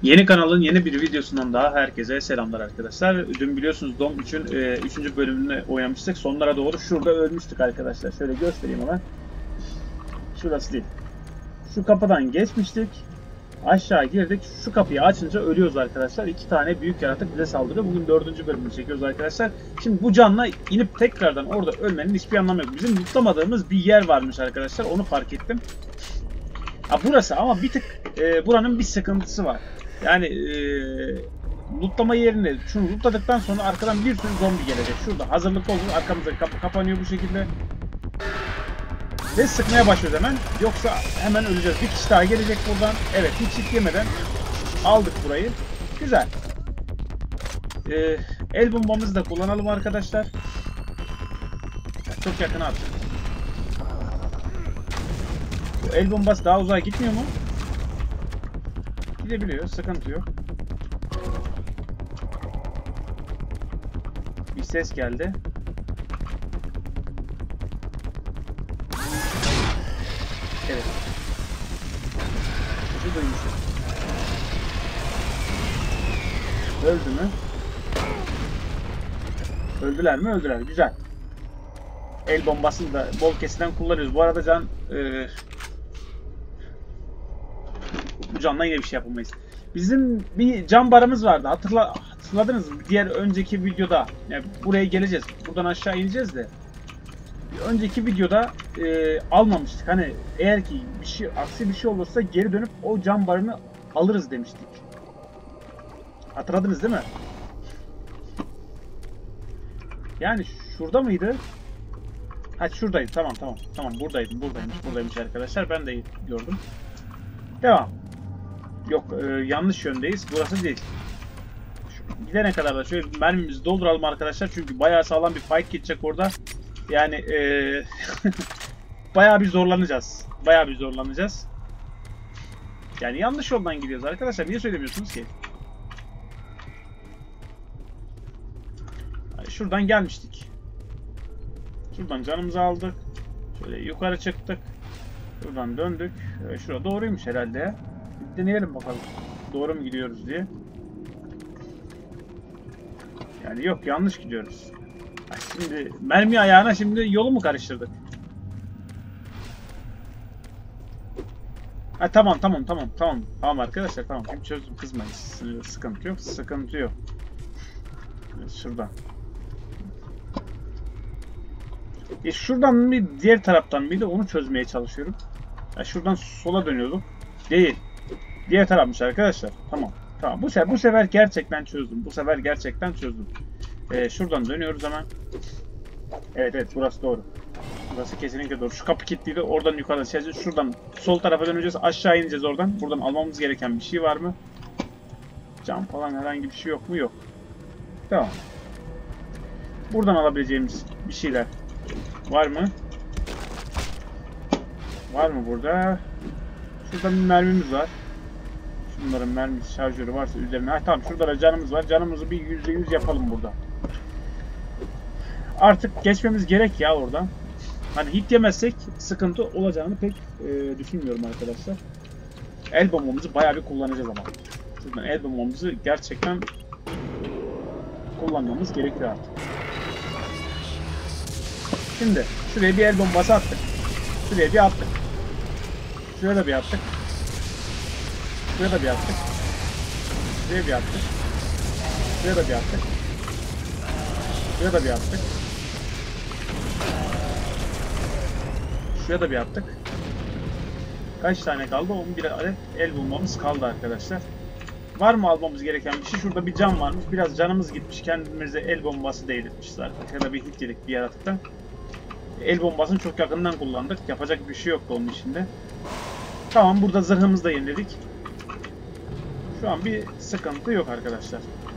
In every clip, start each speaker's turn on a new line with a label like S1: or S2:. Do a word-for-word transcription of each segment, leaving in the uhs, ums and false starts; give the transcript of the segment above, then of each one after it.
S1: Yeni kanalın yeni bir videosundan daha herkese selamlar arkadaşlar. Dün biliyorsunuz Dom üçün üçüncü bölümünü oynamıştık. Sonlara doğru şurada ölmüştük arkadaşlar. Şöyle göstereyim hemen. Şurası değil. Şu kapıdan geçmiştik. Aşağı girdik. Şu kapıyı açınca ölüyoruz arkadaşlar. İki tane büyük yaratık bize saldırıyor. Bugün dördüncü bölümünü çekiyoruz arkadaşlar. Şimdi bu canla inip tekrardan orada ölmenin hiçbir anlamı yok. Bizim lootlamadığımız bir yer varmış arkadaşlar. Onu fark ettim. Ha, burası ama bir tık e, buranın bir sıkıntısı var. Yani e, lootlama yerine şunu lootladıktan sonra arkadan bir sürü zombi gelecek. Şurada hazırlıklı olun. Arkamızda kapı kapanıyor bu şekilde. Ve sıkmaya başlıyoruz hemen. Yoksa hemen öleceğiz. Bir kişi daha gelecek buradan. Evet, hiç hit yemeden aldık burayı. Güzel. Ee, el bombamızı da kullanalım arkadaşlar. Çok yakına attık. Bu el bombası daha uzağa gitmiyor mu? Gidebiliyor. Sıkıntı yok. Bir ses geldi. Evet. Şu duymuşum. Öldü mü? Öldüler mi? Öldüler. Güzel. El bombasını da bol kesiden kullanıyoruz. Bu arada can e, bu canla yine bir şey yapamayız. Bizim bir can barımız vardı. Hatırla, hatırladınız mı? Diğer önceki videoda yani buraya geleceğiz. Buradan aşağı ineceğiz de. Önceki videoda e, almamıştık. Hani eğer ki bir şey aksi bir şey olursa geri dönüp o can barını alırız demiştik. Hatırladınız değil mi? Yani şurada mıydı? Ha şuradaydı. Tamam tamam. Tamam buradaydım. Buradaymış. Buradaymış arkadaşlar. Ben de gördüm. Devam. Yok e, yanlış yöndeyiz. Burası değil. Şu, gidene kadar da şöyle mermimizi dolduralım arkadaşlar. Çünkü bayağı sağlam bir fight geçecek orada. Yani ee, bayağı bir zorlanacağız. Bayağı bir zorlanacağız. Yani yanlış yoldan gidiyoruz arkadaşlar. Niye söylemiyorsunuz ki? Yani şuradan gelmiştik. Şuradan canımızı aldık. Şöyle yukarı çıktık. Şuradan döndük. Şurada doğruymuş herhalde. Bir deneyelim bakalım. Doğru mu gidiyoruz diye. Yani yok yanlış gidiyoruz. Şimdi mermi ayağına şimdi yolu mu karıştırdık? Ha tamam tamam tamam tamam tamam arkadaşlar tamam şimdi çözdüm kızmayın sıkıntı yok sıkıntı yok. Şuradan. E şuradan mı diğer taraftan mıydı onu çözmeye çalışıyorum. Ya şuradan sola dönüyorduk. Değil. Diğer tarafmış arkadaşlar. Tamam. Tamam. Bu sefer bu sefer gerçekten çözdüm. Bu sefer gerçekten çözdüm. Ee, şuradan dönüyoruz hemen. Evet evet burası doğru. Burası kesinlikle doğru. Şu kapı kilitliydi. Oradan yukarıda çizeceğiz. Şuradan sol tarafa döneceğiz. Aşağı ineceğiz oradan. Buradan almamız gereken bir şey var mı? Cam falan herhangi bir şey yok mu? Yok. Tamam. Buradan alabileceğimiz bir şeyler var mı? Var mı burada? Şurada bir mermimiz var. Şunların mermi şarjörü varsa üzerine. Ha, tamam şurada da canımız var. Canımızı bir yüzde yüz yapalım burada. Artık geçmemiz gerek ya oradan. Hani hit yemezsek sıkıntı olacağını pek e, düşünmüyorum arkadaşlar. El bombamızı bayağı bir kullanacağız ama. Şuradan el bombamızı gerçekten kullanmamız gerekiyor artık. Şimdi şuraya bir el bombası attık. Şuraya bir attık. Şuraya da bir attık. Şuraya da bir attık. Şuraya bir attık. Şuraya da bir attık. Şuraya da bir attık. Şuraya da bir attık. Kaç tane kaldı? on bir adet el bulmamız kaldı arkadaşlar. Var mı almamız gereken bir şey? Şurada bir cam varmış. Biraz canımız gitmiş. Kendimize el bombası değdirmişiz arkadaşlar. Ya da bir hit yedik bir yaratıktan. El bombasını çok yakından kullandık. Yapacak bir şey yoktu onun içinde. Tamam burada zırhımızı da yeniledik. Şu an bir sıkıntı yok arkadaşlar.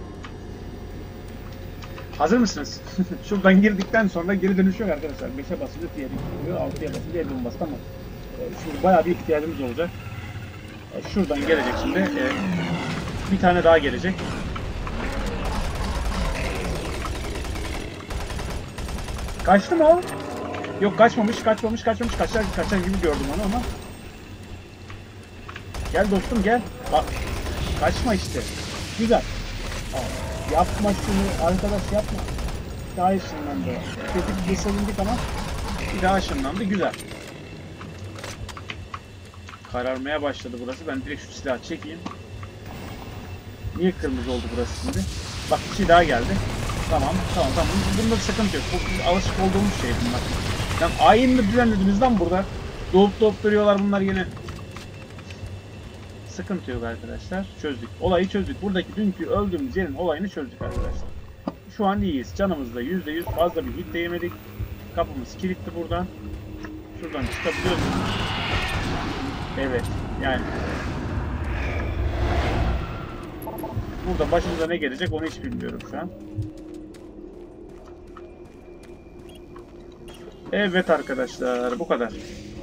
S1: Hazır mısınız? Şuradan girdikten sonra geri dönüş yok arkadaşlar. beşe basınca diğeri gidiyor. altıya basınca el bombası tamam. Şimdi bayağı bir ihtiyacımız olacak. Şuradan gelecek şimdi. Bir tane daha gelecek. Kaçtı mı o? Yok kaçmamış, kaçmamış, kaçmamış. Kaçar, kaçar gibi gördüm onu ama. Gel dostum gel. Bak. Kaçma işte. Güzel. Aa, yapma şunu arkadaş, yapma. Daha ışınlandı. Kötü bir sevindik ama bir daha ışınlandı. Güzel. Kararmaya başladı burası. Ben direkt şu silahı çekeyim. Niye kırmızı oldu burası şimdi? Bak bir şey daha geldi. Tamam, tamam, tamam. Bunda bir sıkıntı yok. Bu alışık olduğumuz şey bunlar. Yani ayin mi düzenlediniz lan burada? Doğup doğup duruyorlar bunlar yine. Sıkıntı yok arkadaşlar. Çözdük. Olayı çözdük. Buradaki dünkü öldüğümüz yerin olayını çözdük arkadaşlar. Şu an iyiyiz. Canımızda yüzde yüz fazla bir hit de yemedik. Kapımız kilitli buradan. Şuradan çıkabiliyoruz. Evet. Yani burada başımıza ne gelecek onu hiç bilmiyorum şu an. Evet arkadaşlar, bu kadar.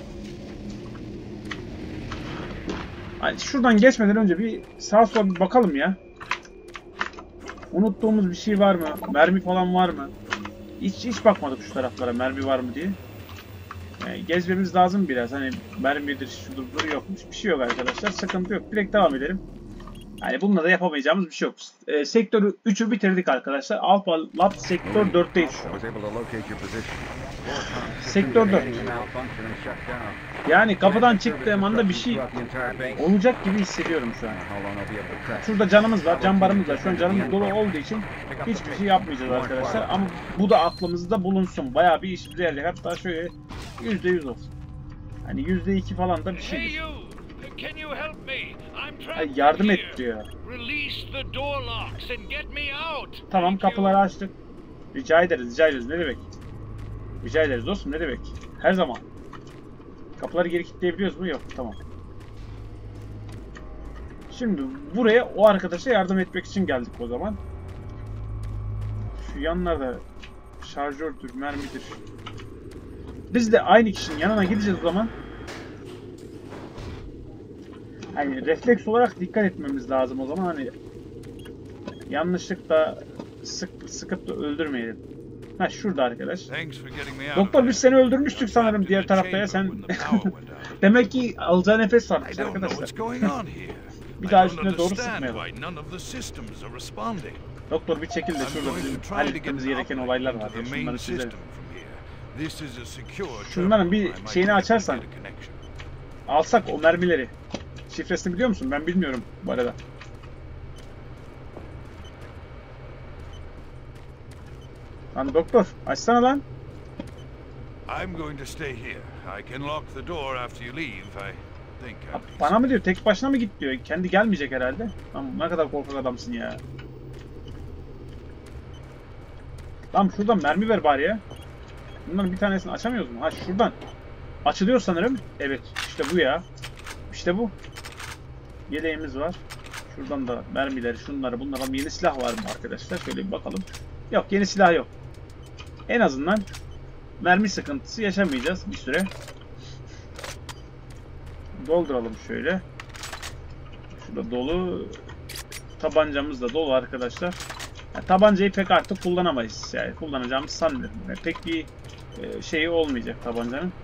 S1: Hani şuradan geçmeden önce bir sağa sola bir bakalım ya. Unuttuğumuz bir şey var mı? Mermi falan var mı? Hiç hiç bakmadık şu taraflara mermi var mı diye. Yani gezmemiz lazım biraz. Hani mermidir, şudur budur, yokmuş. Bir şey yok arkadaşlar. Sıkıntı yok. Direkt devam edelim. Yani bununla da yapamayacağımız bir şey yok. E, sektörü üçü bitirdik arkadaşlar. Alpha Lab sektör dörtteyiz şu an. Sektör dört. Yani kapıdan çıktığım anda bir şey olacak gibi hissediyorum şu an. Şurada canımız var, can barımız var. Şu an canımız dolu olduğu için hiçbir şey yapmayacağız arkadaşlar. Ama bu da aklımızda bulunsun. Bayağı bir işimize yarayacak. Hatta şöyle yüzde yüz olsun. Hani yüzde iki falan da bir şeydir. Ay, yardım et diyor. Tamam, kapıları açtık. Rica ederiz, rica ederiz. Ne demek? Rica ederiz dostum, ne demek? Her zaman. Kapıları geri kilitleyebiliyoruz mu? Yok, tamam. Şimdi buraya o arkadaşa yardım etmek için geldik o zaman. Şu yanlarda şarjördür, mermidir. Biz de aynı kişinin yanına gideceğiz o zaman. Hani refleks olarak dikkat etmemiz lazım o zaman, hani yanlışlıkla sık, sıkıp da öldürmeyelim. Ha, şurada arkadaş. Doktor, biz seni öldürmüştük sanırım diğer tarafta ya sen. Demek ki alacağı nefes varmış arkadaşlar. Bir daha üstüne doğru sıkmayalım. Doktor bir çekil de şurada bizim halletmemiz gereken olaylar var ya, şunları çözelim. Şunların bir şeyini açarsan, alsak o mermileri. Şifresini biliyor musun? Ben bilmiyorum bu arada. Lan doktor, açsana lan. Bana mı diyor? Tek başına mı git diyor? Kendi gelmeyecek herhalde. Lan ne kadar korkak adamsın ya. Lan şuradan mermi ver bari ya. Bunların bir tanesini açamıyoruz mu? Ha, şuradan. Açılıyor sanırım. Evet, işte bu ya. İşte bu. Yeleğimiz var. Şuradan da mermileri, şunları, bunlara yeni silah var mı arkadaşlar? Şöyle bir bakalım. Yok, yeni silah yok. En azından mermi sıkıntısı yaşamayacağız bir süre. Dolduralım şöyle. Şurada dolu. Tabancamız da dolu arkadaşlar. Yani tabancayı pek artık kullanamayız. Yani kullanacağımız sanmıyorum. Yani pek bir e, şeyi olmayacak tabancanın.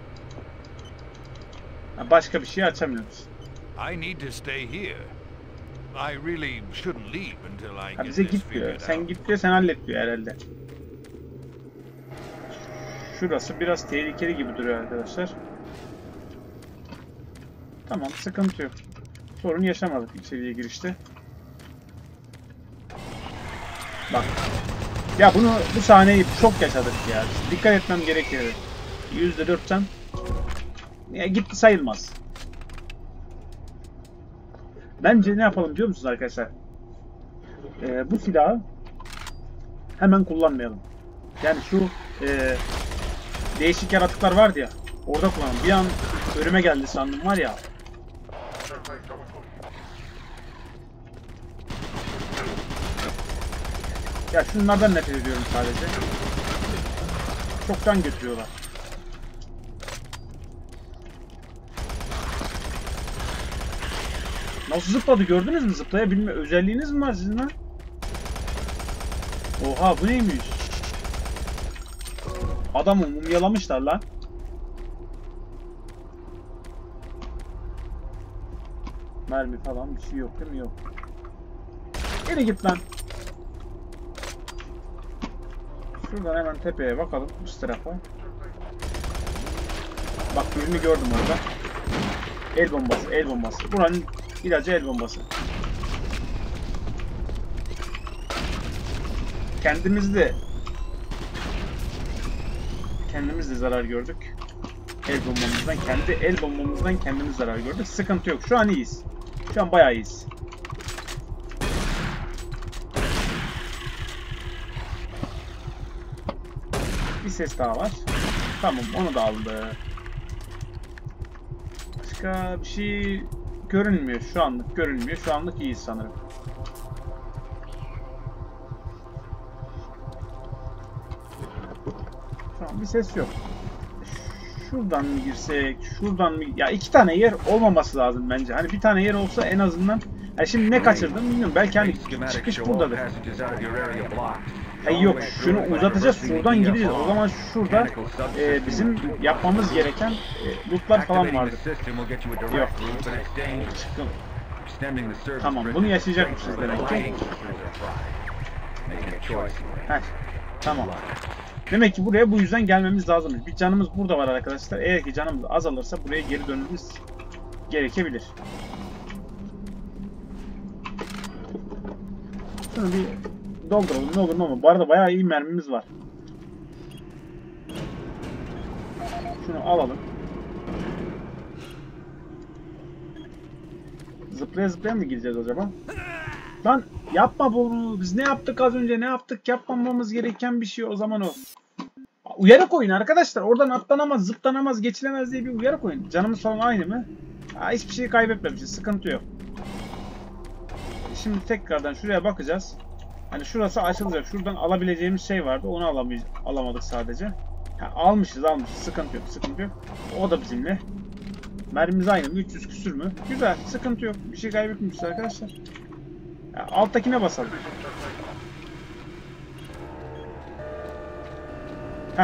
S1: Yani başka bir şey açamıyoruz. Ha, bize git diyor. Sen git diyor, sen hallet diyor herhalde. Şurası biraz tehlikeli gibi duruyor arkadaşlar. Tamam, sıkıntı yok. Sorun yaşamadık içeriye girişte. Bak. Ya bunu, bu sahneyi çok yaşadık ya. Dikkat etmem gerekiyor. yüzde dört can. Ya gitti sayılmaz. Bence ne yapalım biliyor musunuz arkadaşlar? Ee, bu silahı hemen kullanmayalım. Yani şu e, değişik yaratıklar vardı ya, orada kullanalım. Bir an önüme geldi sandım var ya. Ya şunlardan nefret ediyorum sadece. Çok can götürüyorlar. Nasıl zıpladı, gördünüz mü? Zıplayabilme özelliğiniz mi var sizin lan? Oha, bu neymiş? Adamı mumyalamışlar lan. Mermi falan bir şey yok değil mi? Yok. Yürü git lan. Şuradan hemen tepeye bakalım. Üst tarafa. Bak birini gördüm orada. El bombası, el bombası. Buranın ilacı el bombası. Kendimiz de kendimiz de zarar gördük. El bombamızdan, kendi el bombamızdan kendimiz zarar gördük. Sıkıntı yok. Şu an iyiyiz. Şu an bayağı iyiyiz. Bir ses daha var. Tamam, onu da aldı. Başka bir şey görünmüyor. Şu anlık görünmüyor. Şu anlık iyiyiz sanırım. Şu an bir ses yok. Şuradan mı girsek? Şuradan mı? Ya iki tane yer olmaması lazım bence. Hani bir tane yer olsa en azından. Yani şimdi ne kaçırdım bilmiyorum. Belki hani çıkış buradadır. Hayır yok. Şunu uzatacağız. Şuradan gideceğiz. O zaman şurada e, bizim yapmamız gereken e, lootlar falan vardı. Yok. Çıktım. Tamam. Bunu yaşayacakmışız demek ki. Heh. Tamam. Demek ki buraya bu yüzden gelmemiz lazım. Bir canımız burada var arkadaşlar. Eğer ki canımız azalırsa buraya geri dönmemiz gerekebilir. Şunu bir dolduralım. Ne olur ne olur. Bu arada bayağı iyi mermimiz var. Şunu alalım. Zıplaya zıplaya mı gideceğiz acaba? Lan yapma bunu. Biz ne yaptık az önce? Ne yaptık? Yapmamamız gereken bir şey o zaman o. Uyarı koyun arkadaşlar. Oradan atlanamaz, zıplanamaz, geçilemez diye bir uyarı koyun. Canımız falan aynı mı? Ha, hiçbir şey kaybetmemişiz. Sıkıntı yok. Şimdi tekrardan şuraya bakacağız. Hani şurası açılacak. Şuradan alabileceğimiz şey vardı. Onu alamadık sadece. Ha, almışız almışız. Sıkıntı yok. Sıkıntı yok. O da bizimle. Mermimiz aynı mı? üç yüz küsür mü? Güzel. Sıkıntı yok. Bir şey kaybetmemişiz arkadaşlar. Ya, alttakine basalım. Heh.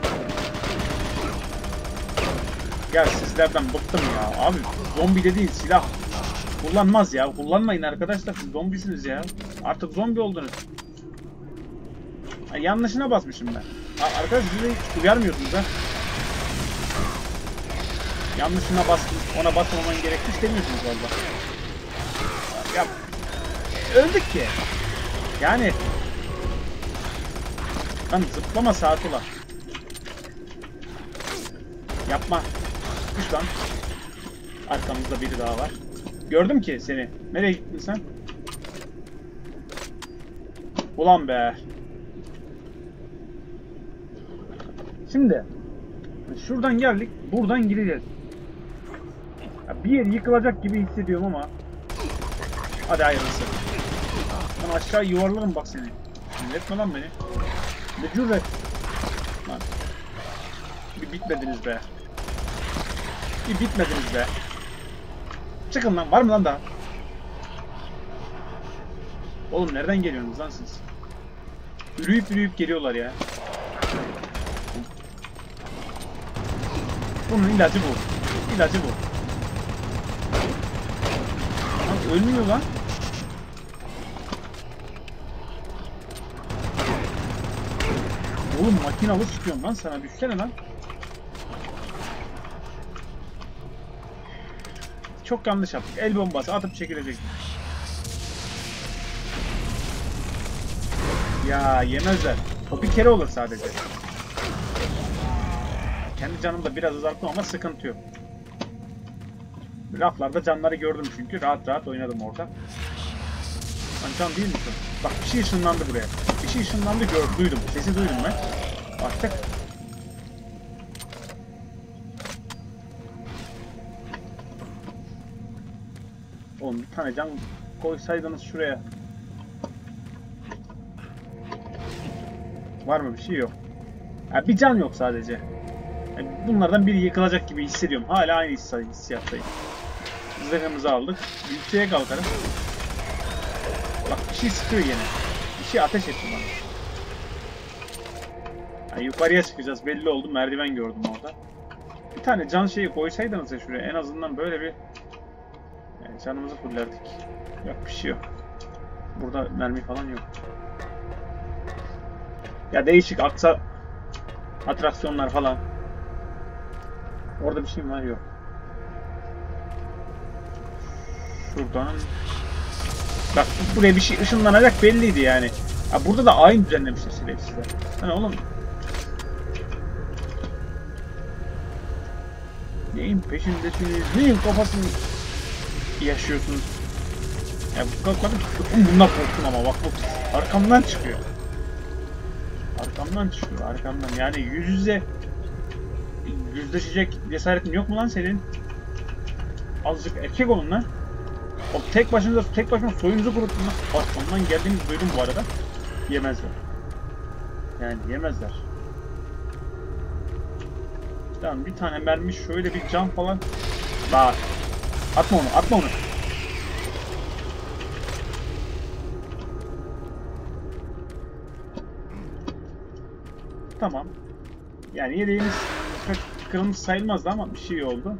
S1: Ya sizlerden bıktım ya. Abi zombi dediğin silah kullanmaz ya. Kullanmayın arkadaşlar. Siz zombisiniz ya. Artık zombi oldunuz. Ha, yanlışına basmışım ben. Arkadaşlar siz de hiç uyarmıyorsunuz ha. Yanlışına bastın. Ona basmaman gerektiğini demiyorsunuz valla. Ya öldük ki. Yani lan zıplama saat ula. Yapma. Düş lan. Arkamızda biri daha var. Gördüm ki seni. Nereye gittin sen? Ulan be. Şimdi şuradan geldik. Buradan gideceğiz. Ya bir yer yıkılacak gibi hissediyorum ama. Hadi hayırlısı. Ben aşağı yuvarlarım bak seni. Etme lan beni. Ne cüret. Lan. Bir bitmediniz be. Bir bitmediniz be. Çıkın lan. Var mı lan daha? Oğlum nereden geliyorsunuz lan siz? Yürüyüp yürüyüp geliyorlar ya. Bunun ilacı bu. İlacı bu. Lan ölmüyor lan. Oğlum makinalı sıkıyorum lan sana. Düşsene lan. Çok yanlış yaptık. El bombası atıp çekilecek. Ya yemezler. O bir kere olur sadece. Kendi canım da biraz azalttım ama sıkıntı yok. Raflarda canları gördüm çünkü. Rahat rahat oynadım orada. Lan can değil misin? Bak bir şey ışınlandı buraya. Bir şey ışınlandı gördüm, duydum. Sesi duydum ben. Baktık. Oğlum bir tane can koysaydınız şuraya. Var mı bir şey yok. Ya bir can yok sadece. Yani bunlardan biri yıkılacak gibi hissediyorum. Hala aynı hissiyattayım. Zırhımızı aldık. Yükseğe kalkarım. Bak bir şey sıkıyor yine. Bir şey ateş etti bana. Yani yukarıya çıkacağız. Belli oldu. Merdiven gördüm orada. Bir tane can şeyi koysaydınız ya şuraya. En azından böyle bir yani canımızı fullerdik. Yok bir şey yok. Burada mermi falan yok. Ya değişik aksa atraksiyonlar falan. Orada bir şey mi var? Yok. Şuradan. Bak buraya bir şey ışınlanacak belliydi yani. Ha, burada da aynı düzenlemişler şerefsizler. Hani oğlum. Neyin peşindesiniz? Neyin kafasını yaşıyorsunuz? Ya bu kadar bundan korktum ama bak bu arkamdan çıkıyor. Arkamdan çıkıyor, arkamdan. Yani yüz yüze yüzleşecek cesaretin yok mu lan senin? Azıcık erkek olun lan. O tek başınıza, tek başına soyunuzu kurutun lan. Arkamdan geldiğinizi duydum bu arada. Yemezler. Yani yemezler. Tamam bir tane mermi, şöyle bir can falan. Bak. Atma onu, atma onu. Tamam. Yani yeleğimiz kırılmış sayılmazdı ama bir şey oldu.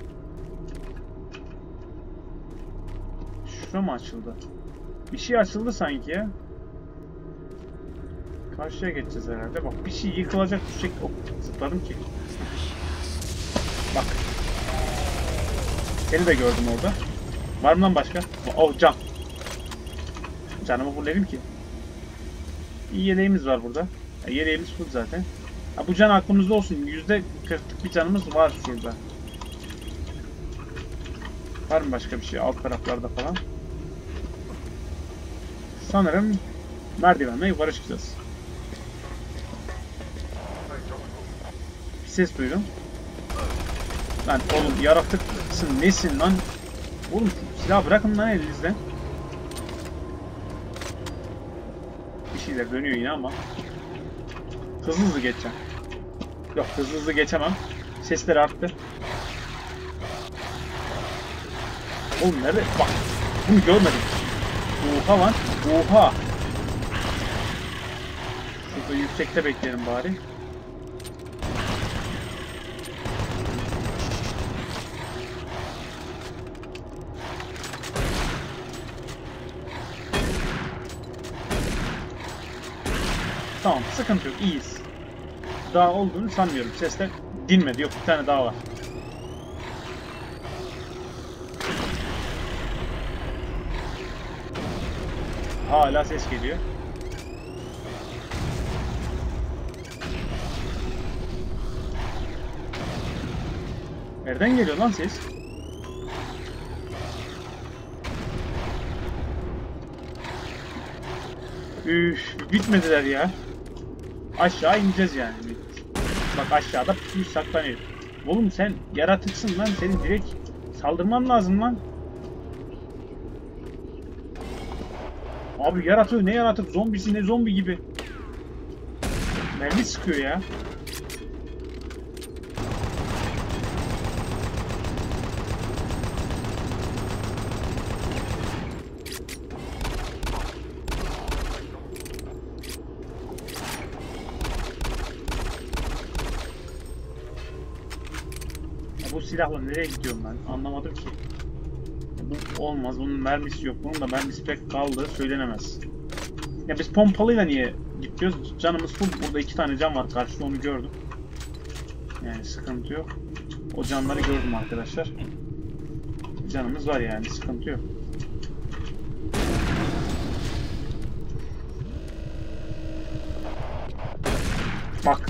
S1: Şura mı açıldı? Bir şey açıldı sanki ya. Karşıya geçeceğiz herhalde. Bak bir şey yıkılacak bu şekilde. Oh, zıpladım ki. Bak. Seni de gördüm orada. Var mı lan başka? Oh can. Canımı fulledim ki. İyi yeleğimiz var burada. Ya, yeleğimiz full zaten. Ha, bu can aklımızda olsun. yüzde kırklık bir canımız var şurada. Var mı başka bir şey alt taraflarda falan? Sanırım merdivenle yukarı çıkacağız. Bir ses duydum. Lan oğlum yaratıksın nesin lan? Oğlum silah bırakın lan elinizden. Bir şeyler dönüyor yine ama. Hızlı hızlı geçeceğim. Yok hızlı hızlı geçemem. Sesler arttı. Oğlum nerede? Bak. Bunu görmedim. Oha lan. Oha. Şurada yüksekte bekleyelim bari. Tamam sıkıntı yok, iyiyiz. Daha olduğunu sanmıyorum. Sesler dinmedi. Yok bir tane daha var. Hala ses geliyor. Nereden geliyor lan ses? Üf, bitmediler ya. Aşağı ineceğiz yani. Bak aşağıda bir saklanıyor. Oğlum sen yaratıksın lan. Senin direkt saldırman lazım lan. Abi yaratığı ne yaratık? Zombisi ne zombi gibi. Mermi sıkıyor ya. Bu silahla nereye gidiyorum ben? Anlamadım ki. Bu olmaz. Bunun mermisi yok. Bunun da mermisi pek kaldığı söylenemez. Ya biz pompalıyla niye gidiyoruz? Canımız full. Burada iki tane can var. Karşıda onu gördüm. Yani sıkıntı yok. O canları gördüm arkadaşlar. Canımız var yani. Sıkıntı yok. Bak.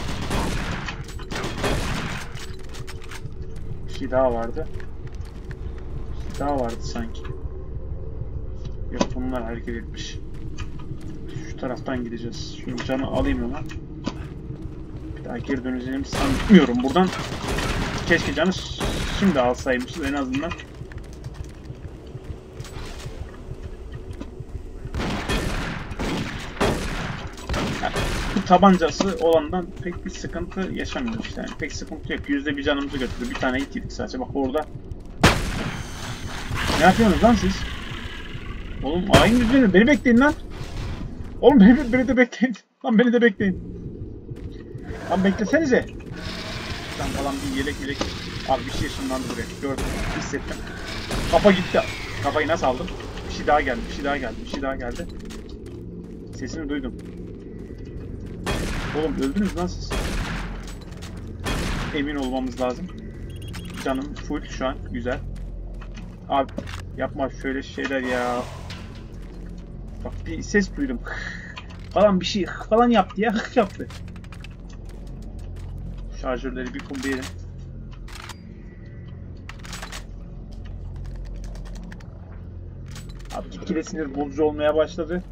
S1: Bir şey daha vardı. Bir şey daha vardı sanki. Yok bunlar hareket etmiş. Şu taraftan gideceğiz. Şu canı alayım hemen. Bir daha geri döneceğimi sanmıyorum buradan. Keşke canı şimdi alsaymışız en azından. Bu tabancası olandan pek bir sıkıntı yaşamıyoruz işte. Yani pek sıkıntı yok. Yüzde bir canımızı götürdü. Bir tane hit yedik sadece. Bak orada. Ne yapıyorsunuz lan siz? Oğlum aynı düzeni. Beni bekleyin lan. Oğlum beni, beni de bekleyin. Lan beni de bekleyin. Lan beklesenize. Sen falan bir yelek yelek. Abi bir şey ışınlandı buraya. Gördüm. Hissettim. Kafa gitti. Kafayı nasıl aldım? Bir şey daha geldi, bir şey daha geldi, bir şey daha geldi. Sesini duydum. Oğlum öldünüz lan siz. Emin olmamız lazım. Canım full şu an, güzel. Abi yapma şöyle şeyler ya. Bak bir ses duydum. Falan bir şey falan yaptı ya, yaptı. Şarjörleri bir kumlayalım. Abi gitgide sinir bozucu olmaya başladı.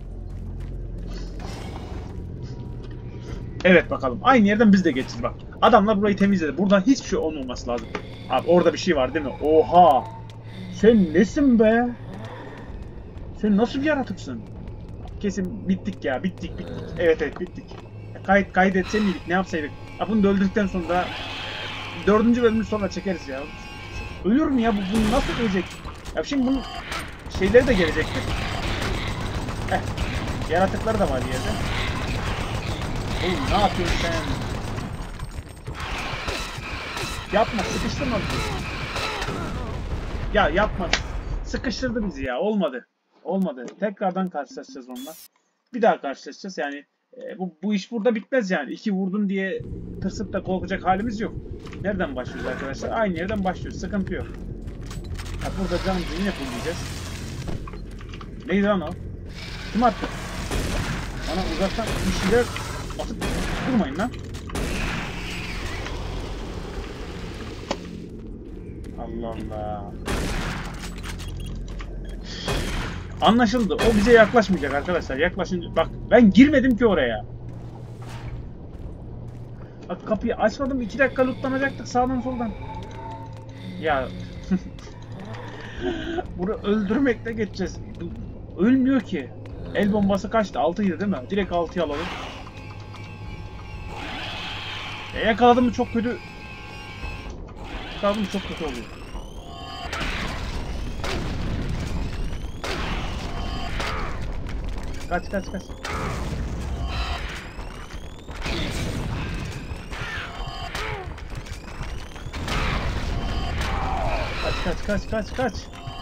S1: Evet bakalım. Aynı yerden biz de geçeceğiz bak. Adamlar burayı temizledi. Buradan hiçbir şey olmaması lazım. Abi orada bir şey var değil mi? Oha! Sen nesin be? Sen nasıl bir yaratıksın? Kesin bittik ya. Bittik bittik. Evet evet bittik. Kayıt kaydetse miydik? Ne yapsaydık? Ha bunu da öldürdükten sonra dördüncü bölümü sonra çekeriz ya. Ölür mü ya? Bu, bu nasıl ölecek? Ya şimdi bunun şeyleri de gelecektir. Heh. Yaratıkları da var yerde. Oğlum ne yapıyorsun sen? Yapma, sıkıştırma bizi. Ya yapma. Sıkıştırdı bizi ya. Olmadı. Olmadı. Tekrardan karşılaşacağız onunla. Bir daha karşılaşacağız. Yani e, bu, bu iş burada bitmez yani. İki vurdun diye tırsıp da korkacak halimiz yok. Nereden başlıyoruz arkadaşlar? Aynı yerden başlıyoruz. Sıkıntı yok. Ya burada canımızı yine fullleyeceğiz. Neydi lan o? Kim attı? Bana uzaktan bir şeyler atıp durmayın lan. Allah Allah. Anlaşıldı. O bize yaklaşmayacak arkadaşlar. Yaklaşınca bak ben girmedim ki oraya. Bak kapıyı açmadım. iki dakika lootlanacaktık sağdan soldan. Ya bunu öldürmekle geçeceğiz. Ölmüyor ki. El bombası kaçtı? altıydı değil mi? Direkt altıyı alalım. E yakaladım mı çok kötü. Yakaladım mı çok kötü oluyor. Kaç kaç kaç. Kaç kaç kaç kaç kaç.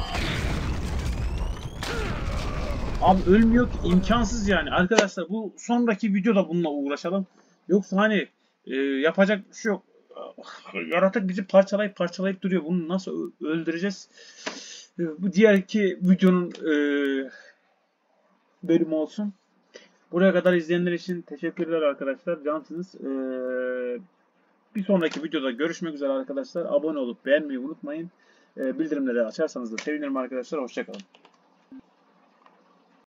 S1: Abi ölmüyor ki, imkansız yani. Arkadaşlar bu sonraki videoda bununla uğraşalım. Yoksa hani e, yapacak bir şey yok. Yaratık bizi parçalayıp parçalayıp duruyor. Bunu nasıl öldüreceğiz? E, bu diğer iki videonun e, bölümü olsun. Buraya kadar izleyenler için teşekkürler arkadaşlar. Cansınız. E, bir sonraki videoda görüşmek üzere arkadaşlar. Abone olup beğenmeyi unutmayın. E, bildirimleri açarsanız da sevinirim arkadaşlar. Hoşçakalın.